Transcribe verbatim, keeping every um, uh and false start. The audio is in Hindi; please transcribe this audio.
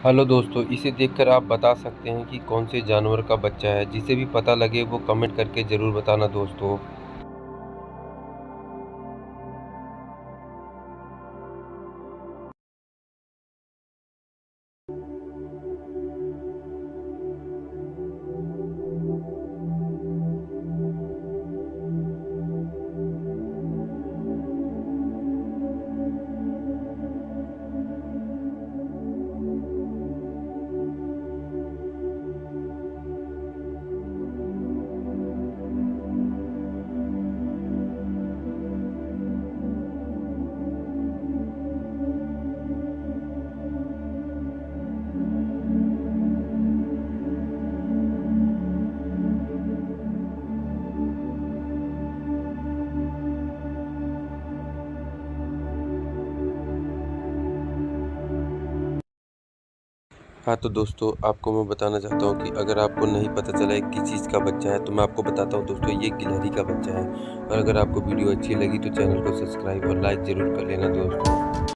हेलो दोस्तों, इसे देखकर आप बता सकते हैं कि कौन से जानवर का बच्चा है। जिसे भी पता लगे वो कमेंट करके ज़रूर बताना दोस्तों। हाँ तो दोस्तों, आपको मैं बताना चाहता हूँ कि अगर आपको नहीं पता चला है किस चीज़ का बच्चा है तो मैं आपको बताता हूँ दोस्तों, ये गिलहरी का बच्चा है। और अगर आपको वीडियो अच्छी लगी तो चैनल को सब्सक्राइब और लाइक ज़रूर कर लेना दोस्तों।